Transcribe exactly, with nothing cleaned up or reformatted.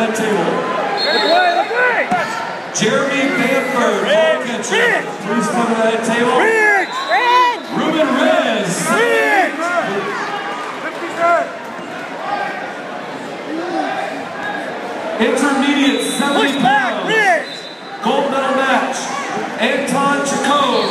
that table. Jeremy Bamford, ball catcher. Please come to that table. Ruben Rez. Intermediate, seventy pounds. Gold medal match. Anton Chacon.